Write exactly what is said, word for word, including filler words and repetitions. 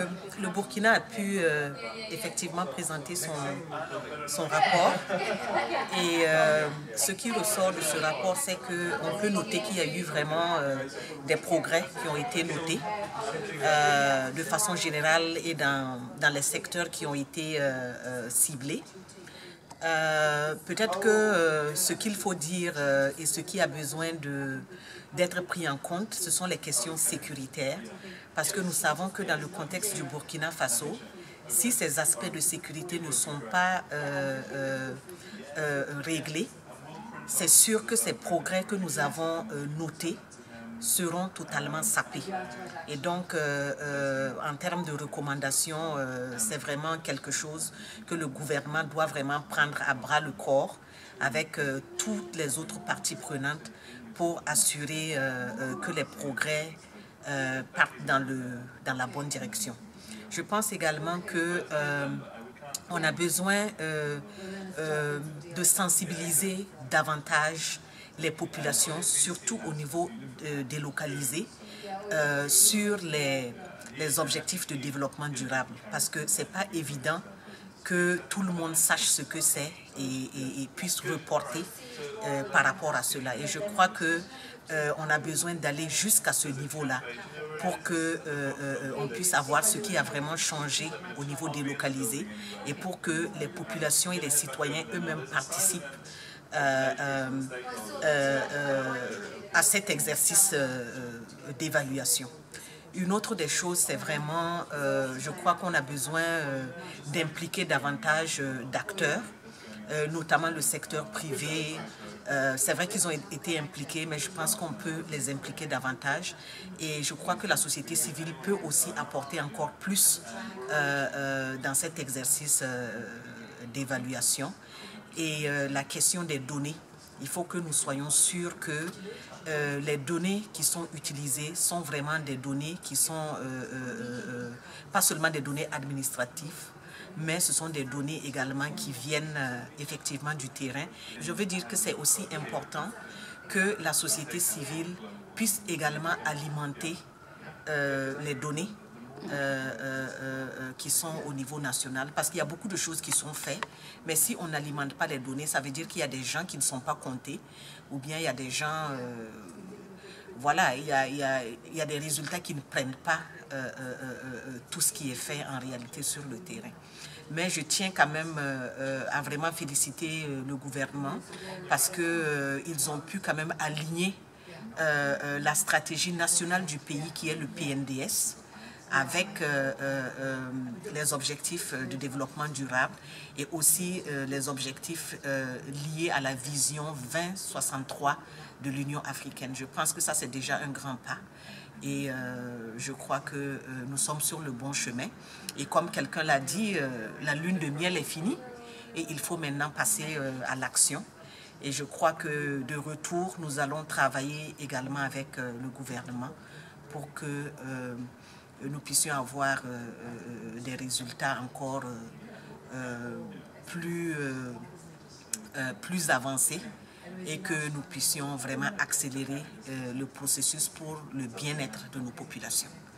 euh, le Burkina a pu euh, effectivement présenter son, son rapport. Et euh, ce qui ressort de ce rapport, c'est qu'on peut noter qu'il y a eu vraiment euh, des progrès qui ont été notés euh, de façon générale et dans, dans les secteurs qui ont été euh, euh, ciblés. Euh, Peut-être que euh, ce qu'il faut dire euh, et ce qui a besoin d'être pris en compte, ce sont les questions sécuritaires, parce que nous savons que dans le contexte du Burkina Faso, si ces aspects de sécurité ne sont pas euh, euh, euh, réglés, c'est sûr que ces progrès que nous avons euh, notés seront totalement sapés. Et donc, euh, euh, en termes de recommandations, euh, c'est vraiment quelque chose que le gouvernement doit vraiment prendre à bras le corps avec euh, toutes les autres parties prenantes pour assurer euh, euh, que les progrès euh, partent dans, le, dans la bonne direction. Je pense également que euh, on a besoin euh, euh, de sensibiliser davantage les populations, surtout au niveau euh, délocalisé, euh, sur les, les objectifs de développement durable. Parce que ce n'est pas évident que tout le monde sache ce que c'est et, et, et puisse reporter euh, par rapport à cela. Et je crois que euh, on a besoin d'aller jusqu'à ce niveau-là pour qu'on euh, euh, puisse avoir ce qui a vraiment changé au niveau délocalisé et pour que les populations et les citoyens eux-mêmes participent euh, euh, euh, euh, à cet exercice euh, d'évaluation. Une autre des choses, c'est vraiment, euh, je crois qu'on a besoin euh, d'impliquer davantage euh, d'acteurs, euh, notamment le secteur privé. Euh, c'est vrai qu'ils ont été impliqués, mais je pense qu'on peut les impliquer davantage. Et je crois que la société civile peut aussi apporter encore plus euh, euh, dans cet exercice euh, d'évaluation. Et euh, la question des données, il faut que nous soyons sûrs que euh, les données qui sont utilisées sont vraiment des données qui sont euh, euh, euh, pas seulement des données administratives, mais ce sont des données également qui viennent euh, effectivement du terrain. Je veux dire que c'est aussi important que la société civile puisse également alimenter euh, les données Euh, euh, euh, qui sont au niveau national, parce qu'il y a beaucoup de choses qui sont faites, mais si on n'alimente pas les données, ça veut dire qu'il y a des gens qui ne sont pas comptés, ou bien il y a des gens, euh, voilà, il y a, il y a, il y a des résultats qui ne prennent pas euh, euh, euh, tout ce qui est fait en réalité sur le terrain. Mais je tiens quand même euh, à vraiment féliciter le gouvernement, parce qu'ils euh, ont pu quand même aligner euh, euh, la stratégie nationale du pays qui est le P N D S, avec euh, euh, les objectifs de développement durable et aussi euh, les objectifs euh, liés à la vision vingt soixante-trois de l'Union africaine. Je pense que ça, c'est déjà un grand pas et euh, je crois que euh, nous sommes sur le bon chemin. Et comme quelqu'un l'a dit, euh, la lune de miel est finie et il faut maintenant passer euh, à l'action. Et je crois que de retour, nous allons travailler également avec euh, le gouvernement pour que euh, nous puissions avoir euh, euh, des résultats encore euh, euh, plus, euh, euh, plus avancés et que nous puissions vraiment accélérer euh, le processus pour le bien-être de nos populations.